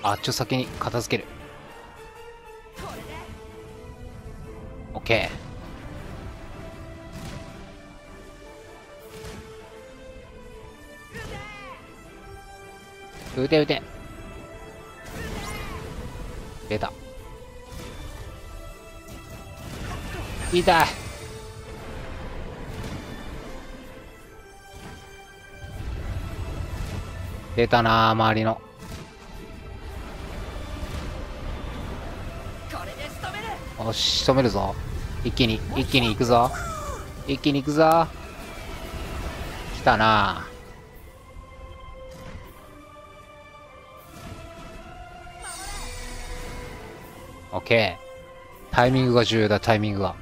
あっちを先に片付ける。オッケー。撃て撃て。出た。痛い。出たな周りの。よし、仕留めるぞ。一気に行くぞ。一気に行くぞ。来たな。オッケー。タイミングが重要だ、タイミングが。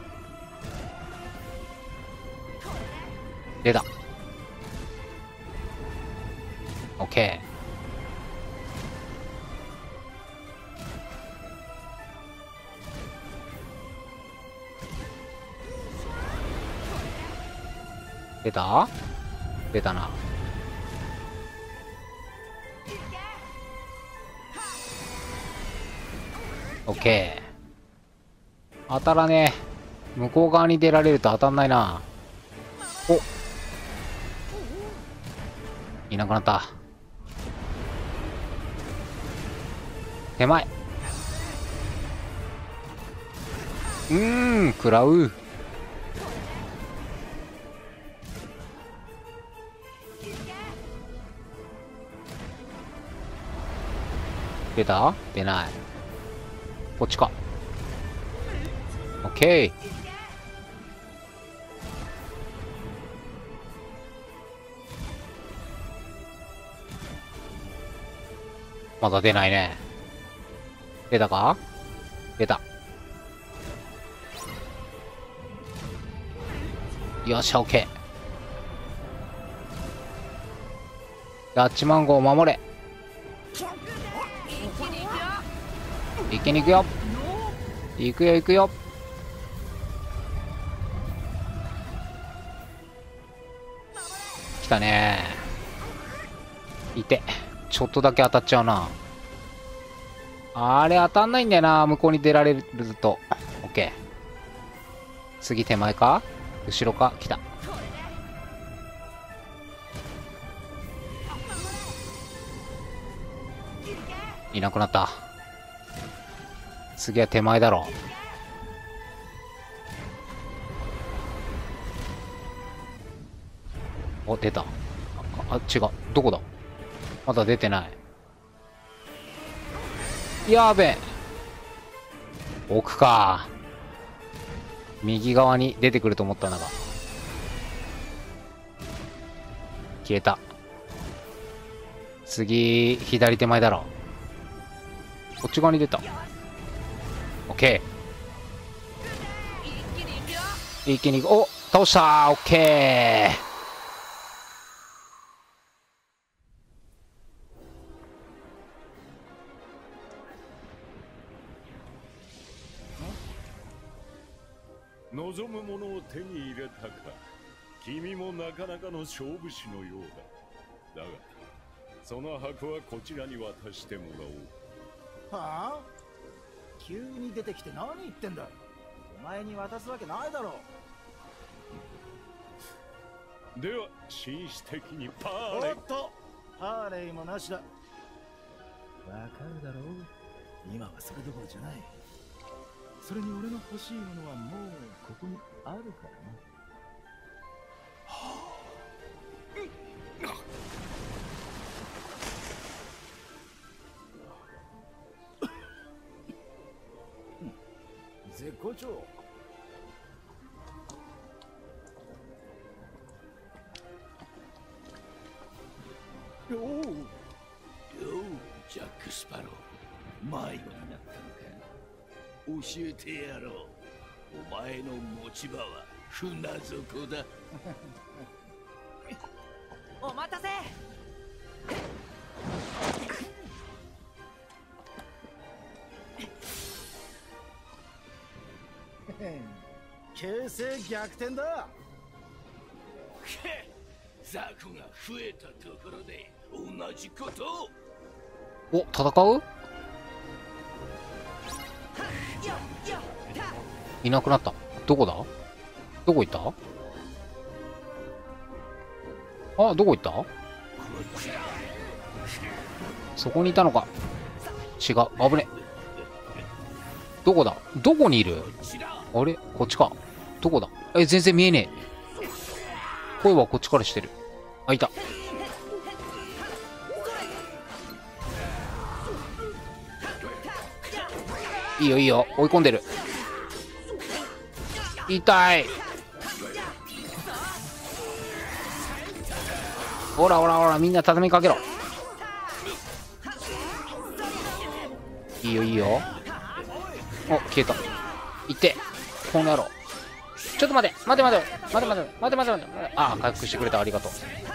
出た。オッケー。出た？出たな。オッケー。当たらねえ。向こう側に出られると当たんないな。お、いなくなった。手前。食らう。出た？出ない。こっちか。オッケー。まだ出ないね。出たか？出た。よっしゃ、オッケー。ラッチマンゴーを守れ。一気に行くよ。行くよ行くよ。来たねー。いて。ちょっとだけ当たっちゃうな。あれ当たんないんだよな。向こうに出られると。オッケー。次手前か後ろか。来た。いなくなった。次は手前だろう。お、出た。違う。どこだ？まだ出てない。やーべえ。奥か。右側に出てくると思ったんだが。消えた。次、左手前だろう。こっち側に出た。オッケー。一気に、お、倒したー。オッケー。 望むものを手に入れたか。君もなかなかの勝負師のようだ。だがその箱はこちらに渡してもらおう。 はあ？急に出てきて何言ってんだ。お前に渡すわけないだろう。では紳士的にパーレイ。 おっと、パーレイもなしだ。わかるだろう。今はそれどころじゃない。それに俺の欲しいものはもうここにあるからな。はあ、絶好調。ようジャック・スパロー、迷子になったのか。教えてやろう。お前の持ち場は船底だ。 お待たせ。 形勢逆転だ。 ザクが増えたところで同じこと。 お、戦う？ いなくなった。どこだ？どこ行った？あ、どこ行った？そこにいたのか。違う。危ね。どこだ？どこにいる？あれ？こっちか。どこだ？全然見えねえ。声はこっちからしてる。あ、いた。いいよいいよ。追い込んでる。痛い。ほらほらほら、みんな畳みかけろ。いいよいいよ。お、消えた。いって。この野郎。ちょっと待て待て待て待て待て待て待て待て。ああ、回復してくれた。ありがとう。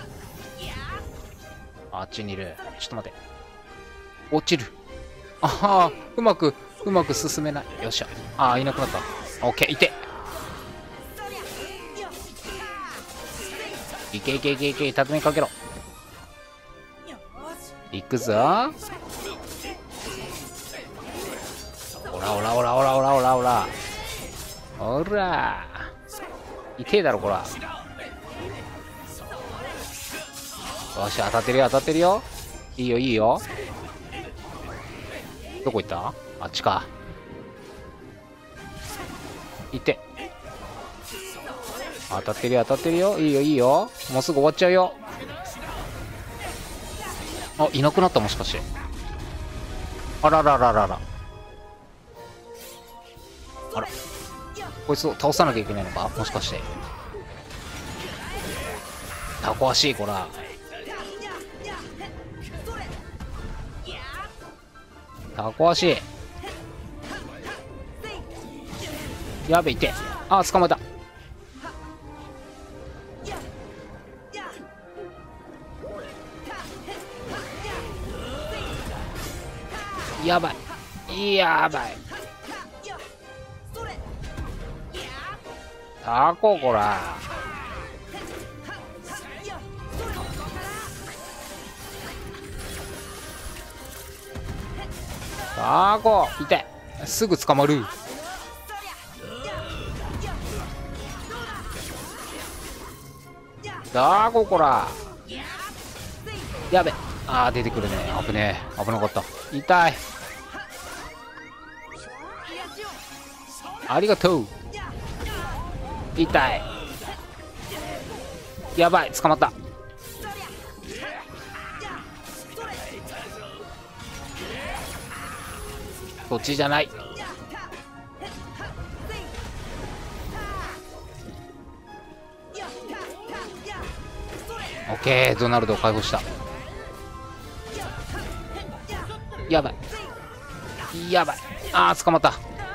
あっちにいる。ちょっと待て。落ちる。ああ、うまく進めない。よっしゃ。ああ、いなくなった。オッケー、いて。いけいけいけいけ、畳みかけろ。いくぞ。ほらほらほらほらほらほらほら。ほら。痛えだろ、こら。よし、当たってるよ、当たってるよ。いいよ、いいよ。どこ行った？あっちか。行って。当たってるよ、当たってるよ。いいよ、いいよ。もうすぐ終わっちゃうよ。あ、いなくなった、もしかして。あららららら。あら。こいつを倒さなきゃいけないのか、もしかして。タコ足、こら。タコ足。やべ、いて。あ、捕まえた。やばい。やばい。タコ、こら。タコ、痛い。すぐ捕まる。タコ、こら。やべ。あー、出てくるね。危ねえ。危なかった。痛い。ありがとう。痛い。やばい、捕まった。そっちじゃない。オッケー、ドナルドを解放した。やばい。やばい。あー、捕まった。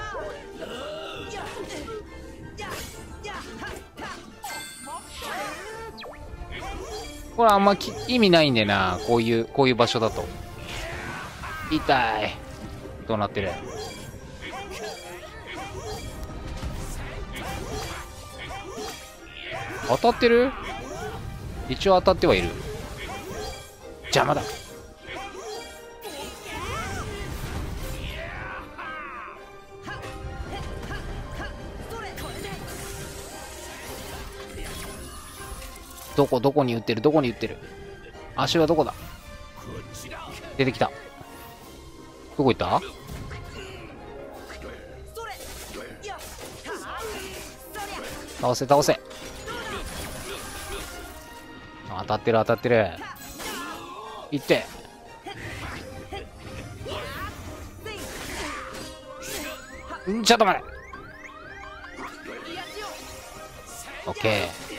これあんま意味ないんだよな。こういう場所だと。痛い。どうなってる？当たってる？一応当たってはいる。邪魔だ。どこに打ってる？どこに打ってる？足はどこだ？出てきた。どこ行った？倒せ倒せ。当たってる当たってる。いって。ちょっと待て。オッケー。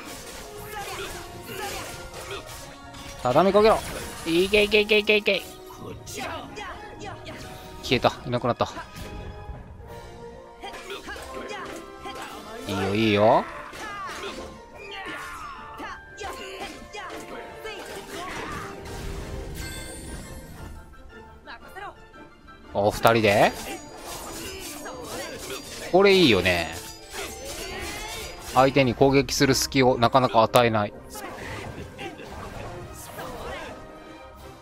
畳みかけろ。いけいけいけいけいけ。消えた。いなくなった。いいよいいよ。お、二人でこれいいよね。相手に攻撃する隙をなかなか与えない。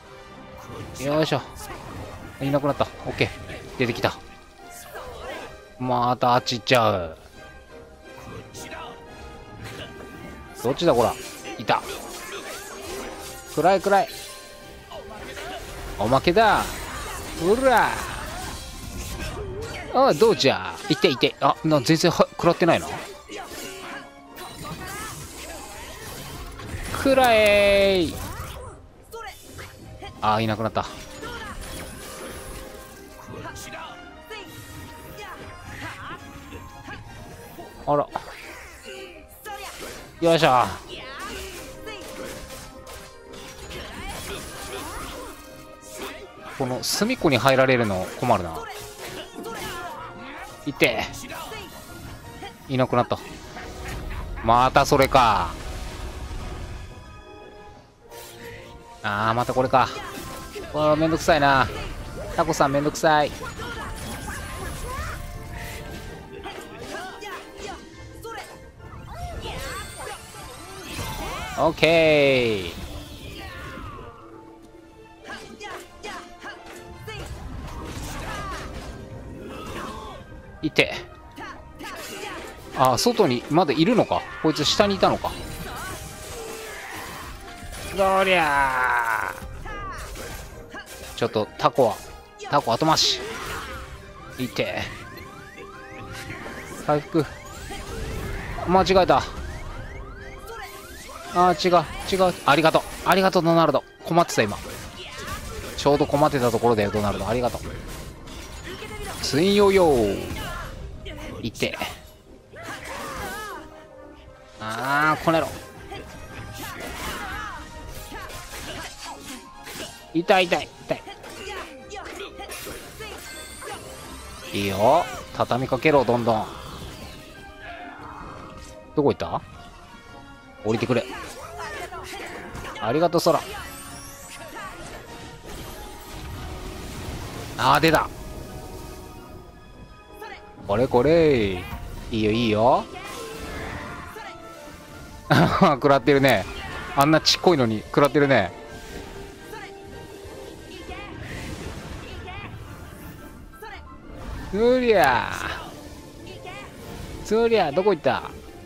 よいしょ。いなくなった。オッケー。出てきた。 またあっち行っちゃう。どっちだこら。いた。暗い暗い。おまけだ。うら。ああ、どうじゃ。いていて。あ、全然食らってないな。くらえー。ああ、いなくなった。あら。よいしょ。この隅っこに入られるの困るな。いて。いなくなった。またそれか。あー、またこれか。わあ、めんどくさいな。タコさんめんどくさい。オッケー。いて。あ、外にまだいるのか。こいつ下にいたのか。どりゃー。ちょっとタコ後回し。いて。回復。間違えた。あー、違う。ありがとうドナルド。困ってた今。ちょうど困ってたところだよドナルド。ありがとう。ツインヨーヨー。いて。あー、こねろ。痛い。いいよ。畳みかけろ、どんどん。どこ行った？降りてくれ。ありがとう、空。あー、出た。これ。いいよ。食らってるね。あんなちっこいのに食らってるね。そりゃどこ行った？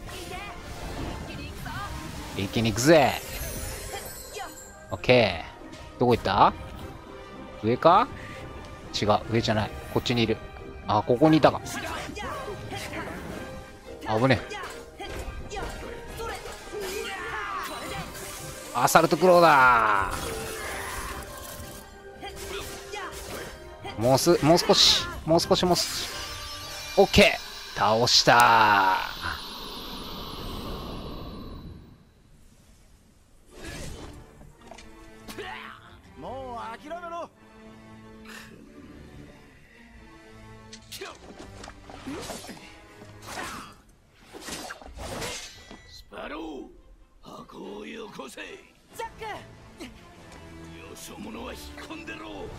一気に行くぜ。オッケー。どこ行った？上か？違う、上じゃない。こっちにいる。あ、ここにいたか。危ねえ。アサルトクローだー。もう少し。オッケー。倒したー。もう諦めろ。スパロー、箱をよこせ。 ジャック。 よそ者は引っ込んでろ。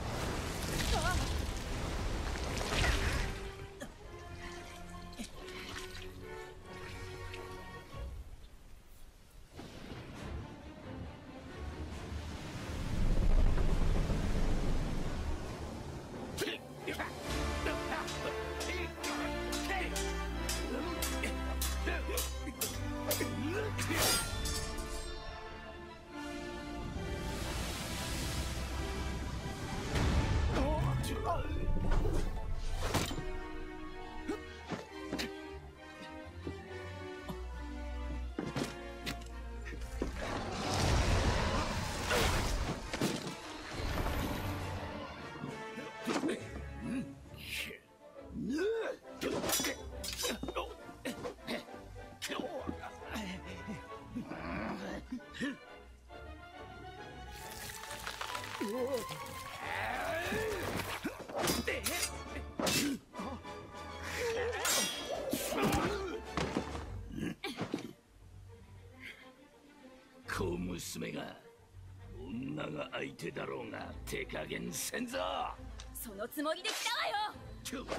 小娘が女が相手だろうが手加減せんぞ。 そのつもりで来たわよ。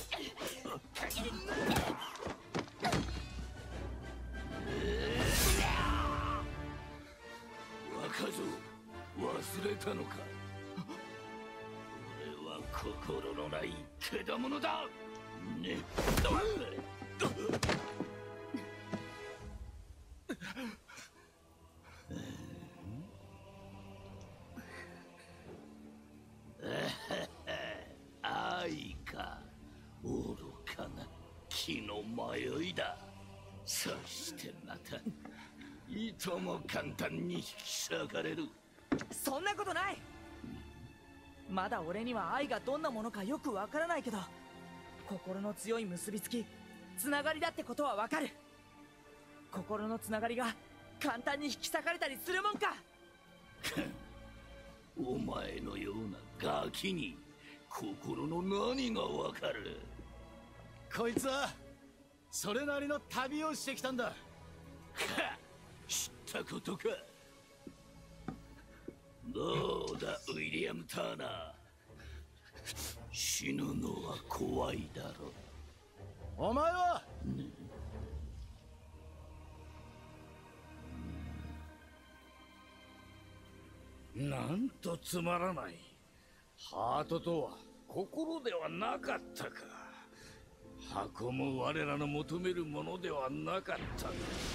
若造、忘れたのか。俺は心のない獣だ。 愛か、愚かな気の迷いだ。そしてまたいとも簡単に引き裂かれる。 そんなことない。まだ俺には愛がどんなものかよくわからないけど、心の強い結びつき、つながりだってことはわかる。心のつながりが簡単に引き裂かれたりするもんか。 お前のようなガキに心の何がわかる。 こいつはそれなりの旅をしてきたんだ。 知ったことか。どうだウィリアム・ターナー、死ぬのは怖いだろ。 お前は、 なんとつまらない。ハートとは心ではなかったか。箱も我らの求めるものではなかったか。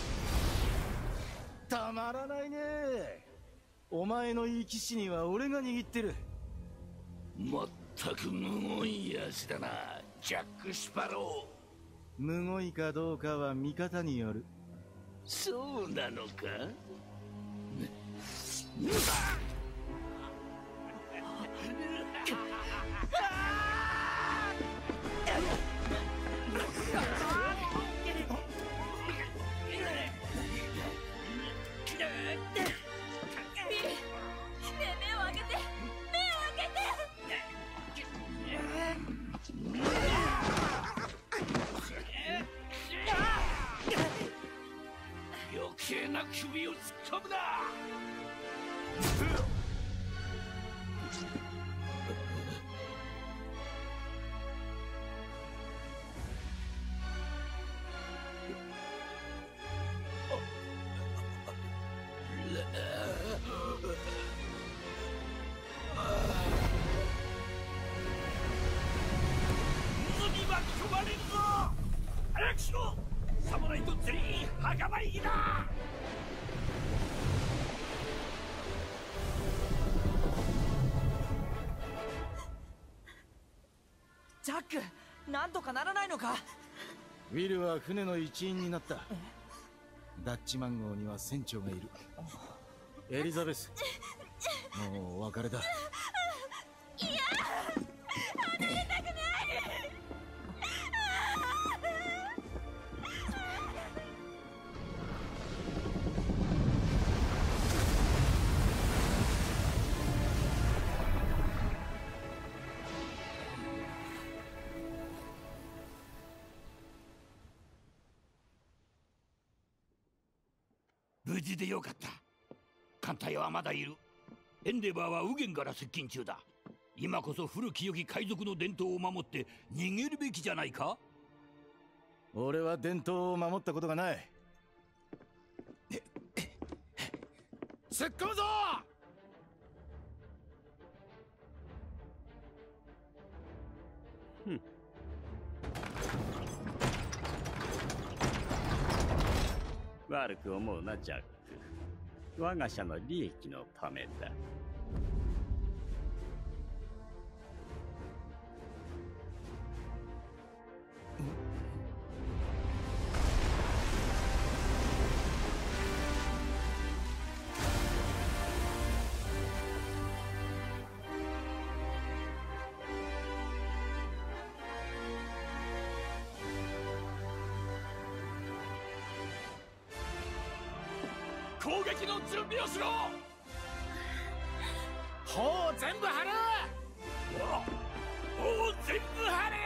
たまらないね。お前の生き死には俺が握ってる。 まったくむごいやつだな、ジャック・スパロー。 むごいかどうかは見方による。 そうなのか。余計な首を突っ込むな。次は組まれるぞ。早くしろ。侍と全員袴入りだ。 ジャック、なんとかならないのか。 ウィルは船の一員になった。ダッチマン号には船長がいる。エリザベス、もうお別れだ。 無事でよかった。艦隊はまだいる。エンデバーは右舷から接近中だ。今こそ古き良き海賊の伝統を守って逃げるべきじゃないか。 俺は伝統を守ったことがない。突っ込むぞ。 悪く思うなジャック。我が社の利益のためだ。 攻撃の準備をしろ。 砲を全部張る。 砲を全部張れ。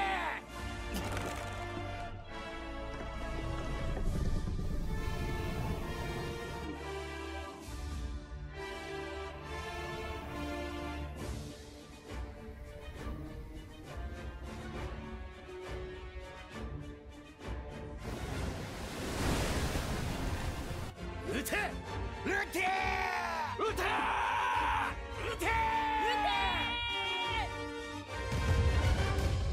撃て撃て撃て撃て。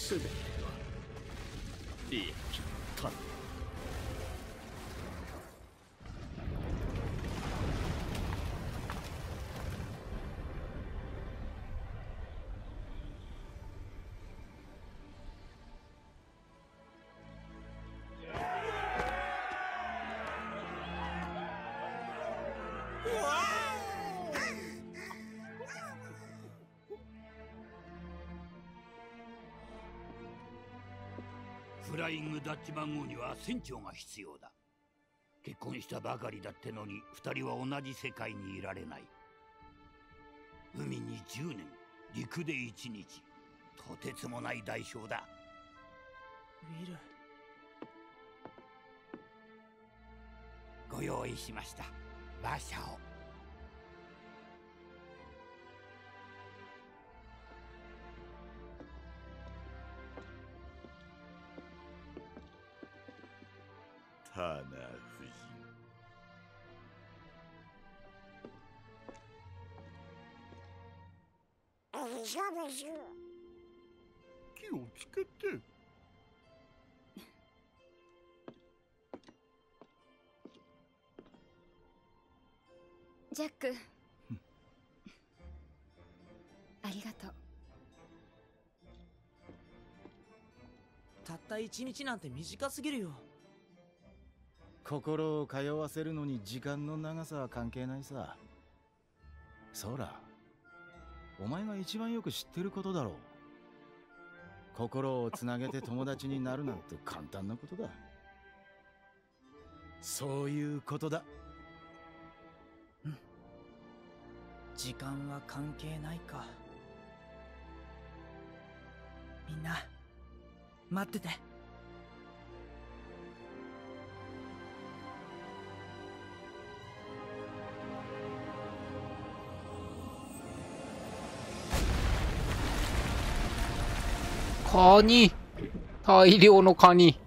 全ては利益のため。フライングダッチマン号には船長が必要だ。結婚したばかりだってのに二人は同じ世界にいられない。海に10年、陸で1日、とてつもない代償だ。 ウィル、 ご用意しました。馬車を。 タナ夫人。気をつけて。 ジャックありがとう。 たった一日なんて短すぎるよ。 心を通わせるのに時間の長さは関係ないさ。そら、お前が一番よく知ってることだろう。心をつなげて友達になるなんて簡単なことだ。そういうことだ。 時間は関係ないか。みんな待ってて。 カニ、大量のカニ。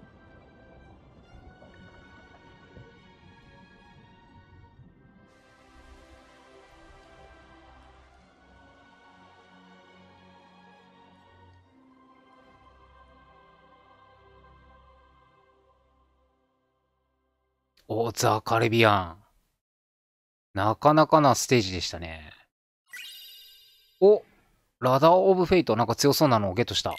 お、ザ・カリビアン。なかなかなステージでしたね。お、ラダー・オブ・フェイト、なんか強そうなのをゲットした。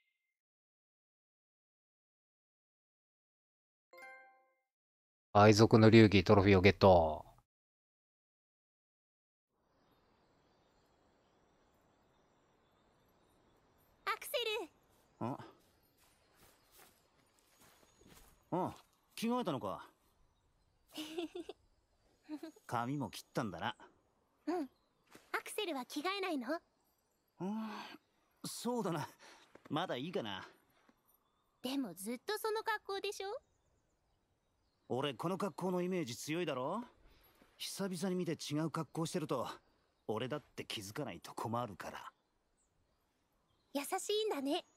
海賊の流儀トロフィーをゲット。 アクセル。 あ、着替えたのか。髪も切ったんだな。 うん。アクセルは着替えないの？ そうだな。まだいいかな。 でもずっとその格好でしょ？ 俺この格好のイメージ強いだろ。久々に見て違う格好してると俺だって気づかないと困るから。 優しいんだね。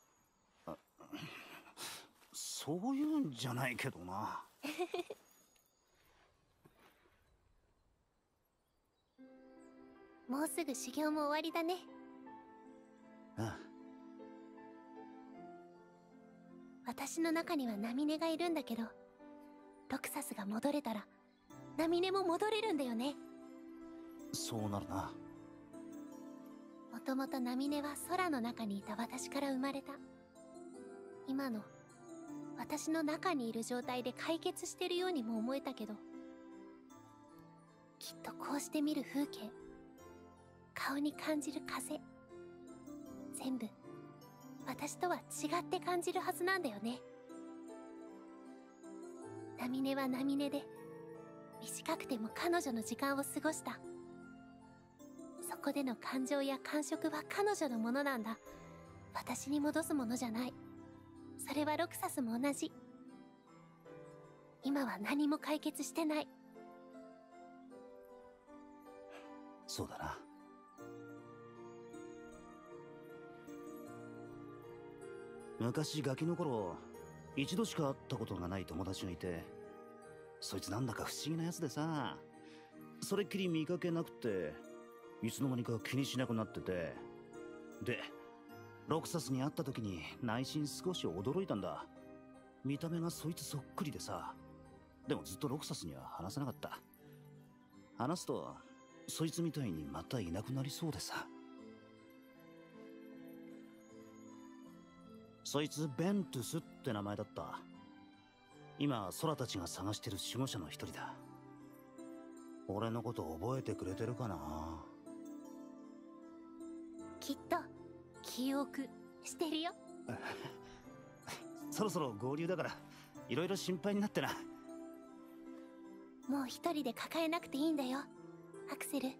そういうんじゃないけどな。 もうすぐ修行も終わりだね。 ああ、 私の中にはナミネがいるんだけど、ロクサスが戻れたらナミネも戻れるんだよね。 そうなるな。 もともとナミネは空の中にいた私から生まれた。今の私の中にいる状態で解決してるようにも思えたけど、きっとこうして見る風景、顔に感じる風、全部私とは違って感じるはずなんだよね。ナミネはナミネで短くても彼女の時間を過ごした。そこでの感情や感触は彼女のものなんだ。私に戻すものじゃない。それはロクサスも同じ。今は何も解決してない。 そうだな。昔ガキの頃一度しか会ったことがない友達がいて、そいつなんだか不思議なやつでさ、それっきり見かけなくていつの間にか気にしなくなってて、でロクサスに会った時に内心少し驚いたんだ。見た目がそいつそっくりでさ。でもずっとロクサスには話せなかった。話すとそいつみたいにまたいなくなりそうでさ。そいつベントゥスって名前だった。今空たちが探してる守護者の一人だ。俺のこと覚えてくれてるかな。 きっと記憶してるよ。 そろそろ合流だからいろいろ心配になってな。 もう一人で抱えなくていいんだよ、アクセル。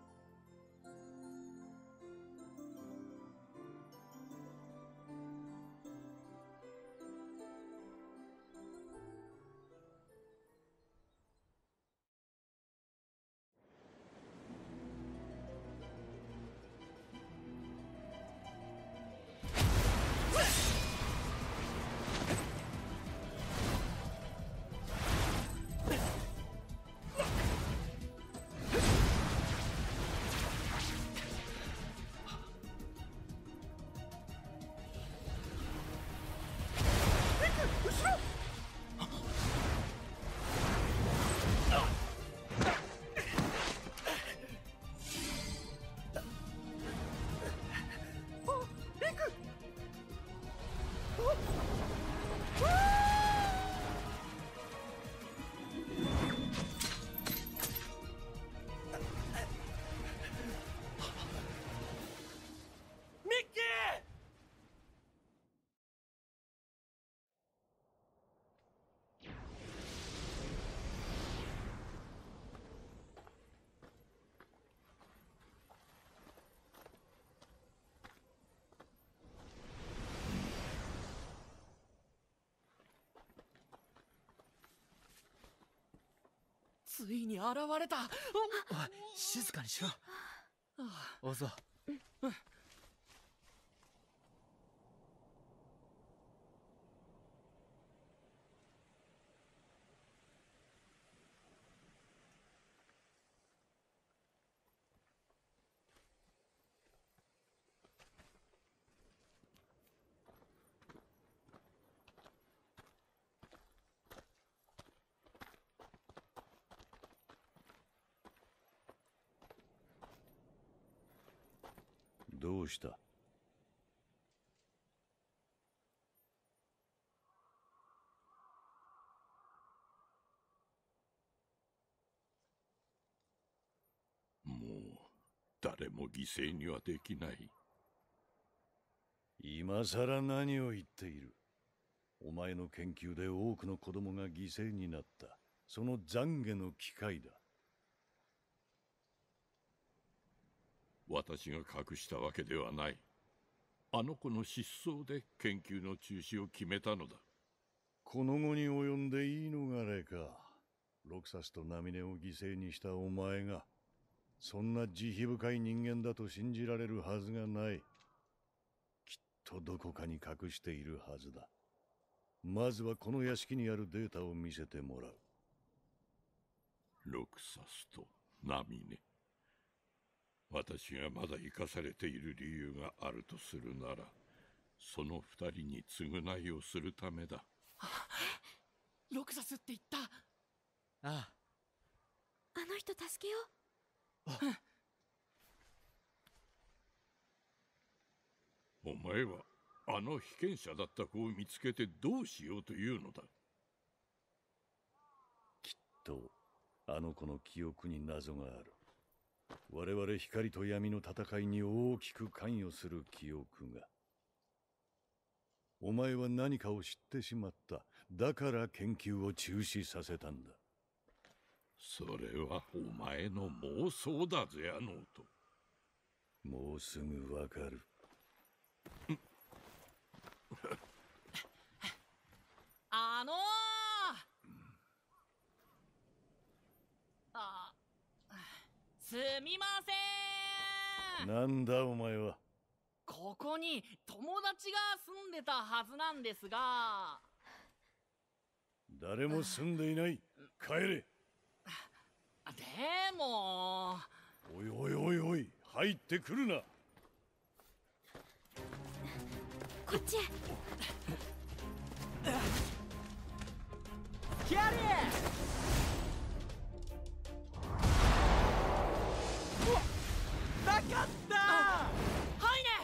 ついに現れた。おい、静かにしろ。オゾ。 どうした？ もう誰も犠牲にはできない。 今さら何を言っている？お前の研究で多くの子供が犠牲になった。その懺悔の機会だ。 私が隠したわけではない。あの子の失踪で研究の中止を決めたのだ。 この後に及んでいいのがあれか。ロクサスとナミネを犠牲にしたお前がそんな慈悲深い人間だと信じられるはずがない。きっとどこかに隠しているはずだ。まずはこの屋敷にあるデータを見せてもらう。 ロクサスとナミネ。私がまだ生かされている理由があるとするなら、その二人に償いをするためだ。 ロクサスって言った。ああ。 あの人助けよう。お前はあの被験者だった子を見つけてどうしようというのだ。 きっとあの子の記憶に謎がある。我々光と闇の戦いに大きく関与する記憶が。お前は何かを知ってしまった。だから研究を中止させたんだ。 それはお前の妄想だぜ、ノート。 もうすぐわかる。 すみません。 なんだお前は。 ここに友達が住んでたはずなんですが。 誰も住んでいない。帰れ。 でも。 おいおいおいおい、入ってくるな。 こっちへ。 キャリー。なかった。はいね。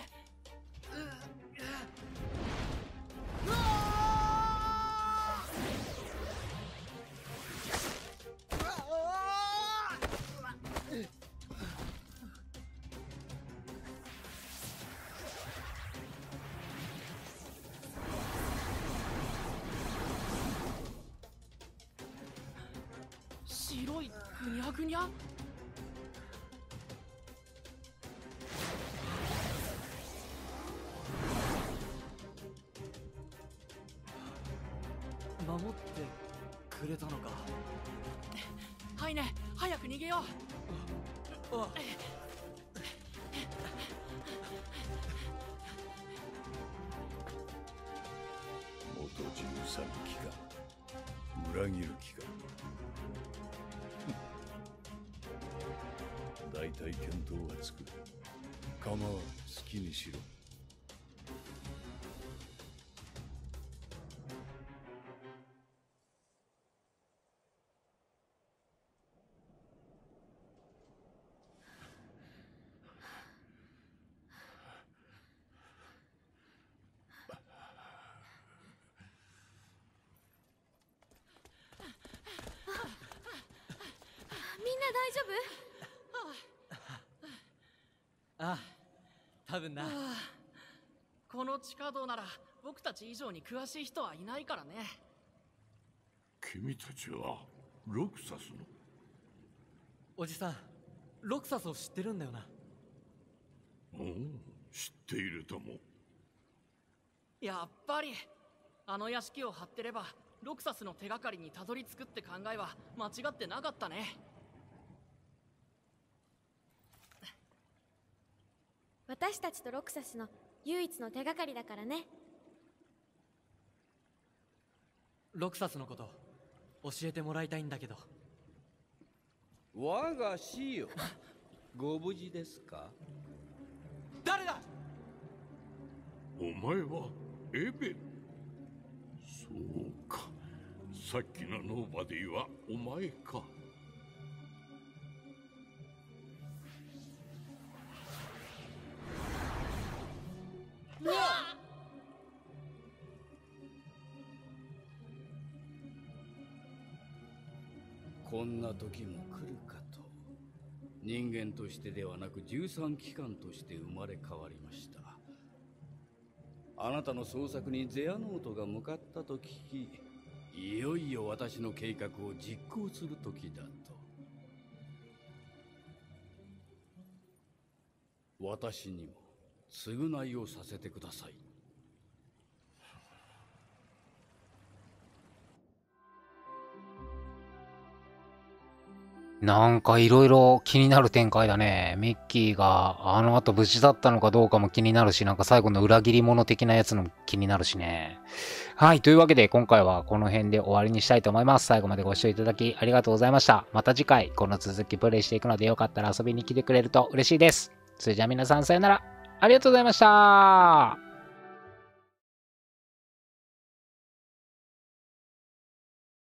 白いぐにゃぐにゃ。 守ってくれたのか。 はいね、早く逃げよう。 元13機か裏切る気か。大体見当はつく。構わん、好きにしろ。 みんな大丈夫？ ああ、多分な。 この地下道なら僕たち以上に詳しい人はいないからね。 君たちはロクサスの？ おじさん、ロクサスを知ってるんだよな。 おう、知っているとも。 やっぱりあの屋敷を張ってればロクサスの手がかりにたどり着くって考えは間違ってなかったね。 私たちとロクサスの唯一の手がかりだからね。 ロクサスのこと教えてもらいたいんだけど。 我が師よ、ご無事ですか？ 誰だ？ お前はエベン。そうか、さっきのノーバディはお前か。 こんな時も来るかと。人間としてではなく13機関として生まれ変わりました。あなたの捜索にゼアノートが向かったと聞き、いよいよ私の計画を実行する時だと。私にも償いをさせてください。 なんかいろいろ気になる展開だね。ミッキーがあの後無事だったのかどうかも気になるし、なんか最後の裏切り者的なやつのも気になるしね。はい。というわけで今回はこの辺で終わりにしたいと思います。最後までご視聴いただきありがとうございました。また次回この続きプレイしていくのでよかったら遊びに来てくれると嬉しいです。それじゃあ皆さんさよなら。ありがとうございました。